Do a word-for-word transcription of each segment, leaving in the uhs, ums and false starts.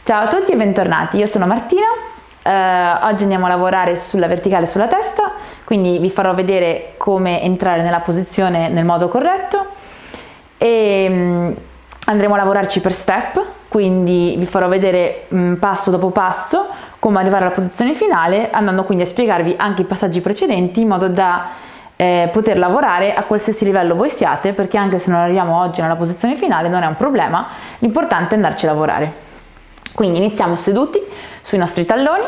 Ciao a tutti e bentornati, io sono Martina, eh, oggi andiamo a lavorare sulla verticale e sulla testa, quindi vi farò vedere come entrare nella posizione nel modo corretto e mh, andremo a lavorarci per step, quindi vi farò vedere mh, passo dopo passo come arrivare alla posizione finale, andando quindi a spiegarvi anche i passaggi precedenti in modo da eh, poter lavorare a qualsiasi livello voi siate, perché anche se non arriviamo oggi nella posizione finale non è un problema, l'importante è andarci a lavorare. Quindi iniziamo seduti sui nostri talloni,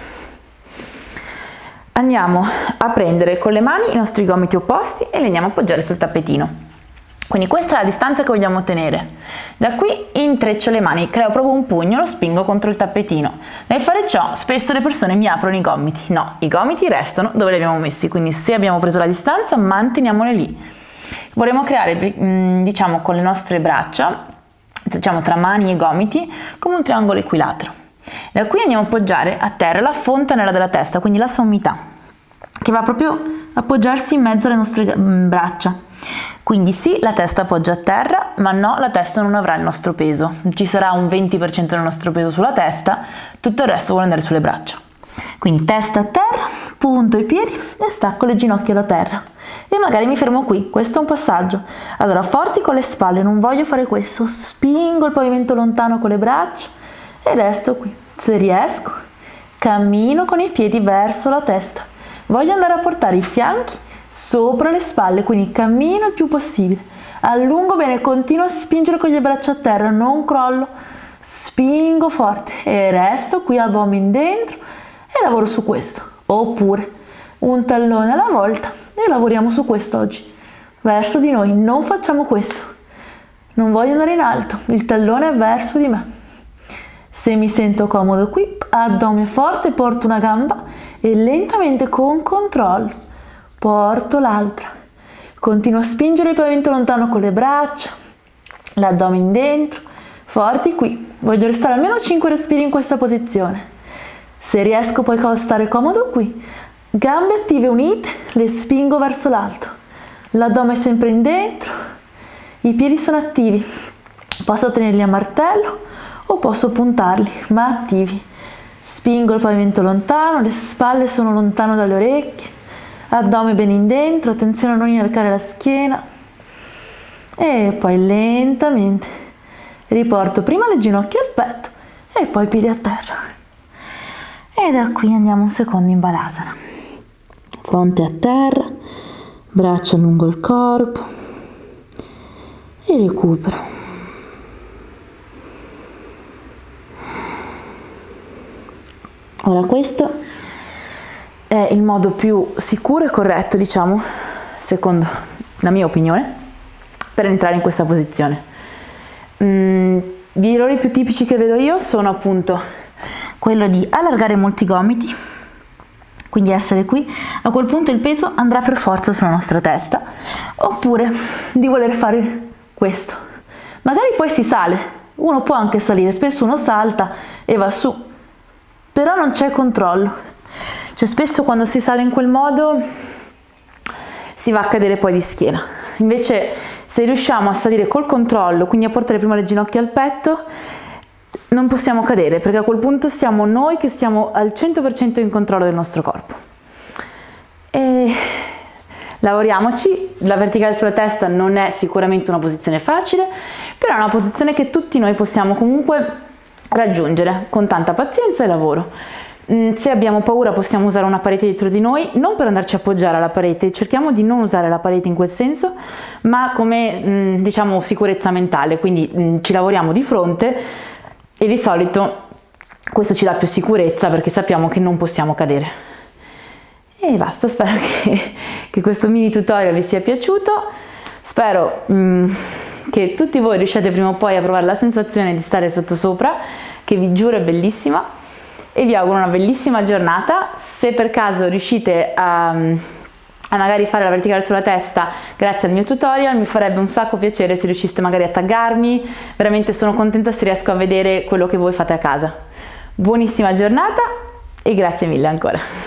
andiamo a prendere con le mani i nostri gomiti opposti e li andiamo a appoggiare sul tappetino. Quindi questa è la distanza che vogliamo ottenere. Da qui intreccio le mani, creo proprio un pugno, lo spingo contro il tappetino. Nel fare ciò spesso le persone mi aprono i gomiti. No, i gomiti restano dove li abbiamo messi, quindi se abbiamo preso la distanza manteniamole lì. Vorremmo creare, diciamo, con le nostre braccia, diciamo tra mani e gomiti, come un triangolo equilatero. Da qui andiamo a appoggiare a terra la fontanella della testa, quindi la sommità, che va proprio a appoggiarsi in mezzo alle nostre braccia. Quindi sì, la testa appoggia a terra, ma no, la testa non avrà il nostro peso. Ci sarà un venti per cento del nostro peso sulla testa, tutto il resto vuole andare sulle braccia. Quindi testa a terra, punto i piedi e stacco le ginocchia da terra. E magari mi fermo qui, questo è un passaggio. Allora, forti con le spalle, non voglio fare questo, spingo il pavimento lontano con le braccia e resto qui. Se riesco, cammino con i piedi verso la testa. Voglio andare a portare i fianchi sopra le spalle, quindi cammino il più possibile. Allungo bene, continuo a spingere con le braccia a terra, non crollo, spingo forte e resto qui, abdomen dentro e lavoro su questo. Oppure un tallone alla volta e lavoriamo su questo oggi. Verso di noi, non facciamo questo. Non voglio andare in alto, il tallone è verso di me. Se mi sento comodo qui, addome forte, porto una gamba e lentamente con controllo porto l'altra. Continuo a spingere il pavimento lontano con le braccia, l'addome in dentro, forti qui. Voglio restare almeno cinque respiri in questa posizione. Se riesco poi a stare comodo qui, gambe attive unite, le spingo verso l'alto. L'addome è sempre in dentro, i piedi sono attivi. Posso tenerli a martello o posso puntarli, ma attivi. Spingo il pavimento lontano, le spalle sono lontano dalle orecchie, addome bene in dentro, attenzione a non inarcare la schiena. E poi lentamente riporto prima le ginocchia al petto e poi i piedi a terra. E da qui andiamo un secondo in Balasana. Fronte a terra, braccia lungo il corpo e recupero. Ora questo è il modo più sicuro e corretto, diciamo, secondo la mia opinione, per entrare in questa posizione. Mm, gli errori più tipici che vedo io sono appunto quello di allargare molti gomiti, quindi essere qui, a quel punto il peso andrà per forza sulla nostra testa, oppure di voler fare questo. Magari poi si sale, uno può anche salire, spesso uno salta e va su, però non c'è controllo. Cioè spesso quando si sale in quel modo si va a cadere poi di schiena. Invece se riusciamo a salire col controllo, quindi a portare prima le ginocchia al petto, non possiamo cadere, perché a quel punto siamo noi che siamo al cento per cento in controllo del nostro corpo. E lavoriamoci. La verticale sulla testa non è sicuramente una posizione facile, però è una posizione che tutti noi possiamo comunque raggiungere con tanta pazienza e lavoro. Se abbiamo paura possiamo usare una parete dietro di noi, non per andarci a appoggiare alla parete, cerchiamo di non usare la parete in quel senso, ma come diciamo sicurezza mentale, quindi ci lavoriamo di fronte e di solito questo ci dà più sicurezza perché sappiamo che non possiamo cadere. E basta, spero che, che questo mini tutorial vi sia piaciuto, spero mh, che tutti voi riusciate prima o poi a provare la sensazione di stare sottosopra, che vi giuro è bellissima. E vi auguro una bellissima giornata. Se per caso riuscite a, a magari fare la verticale sulla testa grazie al mio tutorial, mi farebbe un sacco piacere se riusciste magari a taggarmi, veramente sono contenta se riesco a vedere quello che voi fate a casa. Buonissima giornata e grazie mille ancora.